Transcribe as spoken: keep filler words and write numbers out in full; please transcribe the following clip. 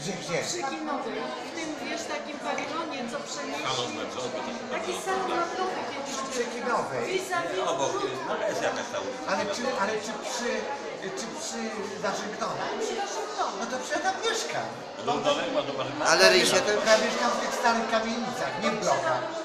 Gdzie, gdzie? Przy kinowej. W tym, wiesz, takim pawilonie, co przenieśli. Salon metrowy. Taki salon narodowy kiedyś był. Przy kinowej. Vis-a-vis Obok, ogródka. no jest jakaś ta ulica. Ale czy, ale czy przy, czy przy Waszyngtonie? Przy Waszyngtonie. No to przecież ja tam mieszkam. Do doległa do Waszyngtonu. Ale Rysie to... Ja mieszkam w tych starych kamienicach, nie w blokach.